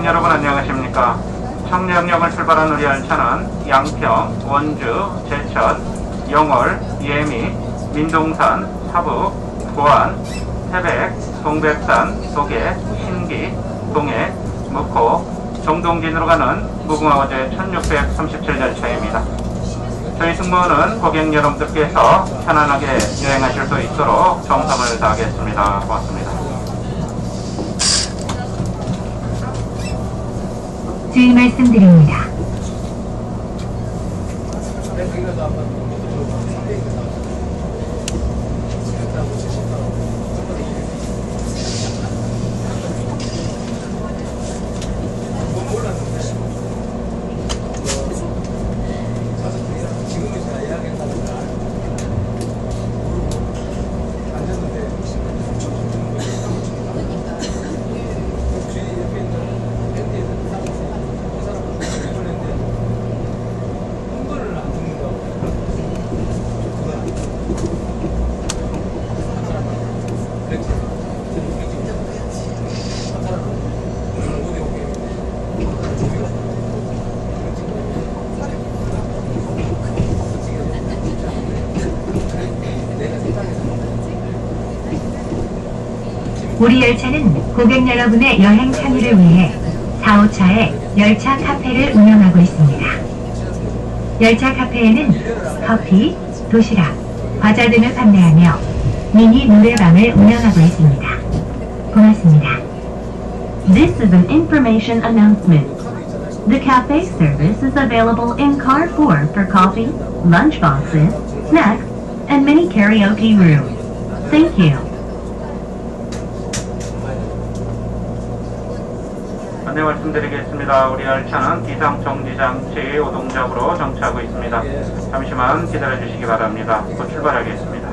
여러분 안녕하십니까. 청량역을 출발한 우리 열차는 양평, 원주, 제천, 영월, 예미, 민동산, 사북, 고안, 태백, 동백산, 소개, 신기, 동해, 묵호, 정동진으로 가는 무궁화호제 1637 열차입니다. 저희 승무원은 고객 여러분들께서 편안하게 여행하실 수 있도록 정성을 다하겠습니다. 고맙습니다. 주의 말씀드립니다. 우리 열차는 고객 여러분의 여행 편의를 위해 4, 5차에 열차 카페를 운영하고 있습니다. 열차 카페에는 커피, 도시락, 과자 등을 판매하며 미니 노래방을 운영하고 있습니다. 고맙습니다. This is an information announcement. The cafe service is available in car 4 for coffee, lunch boxes, snacks, and mini karaoke rooms. Thank you. 안내 말씀드리겠습니다. 우리 열차는 기상 정지장치 오동작으로 정차하고 있습니다. 잠시만 기다려 주시기 바랍니다. 곧 출발하겠습니다.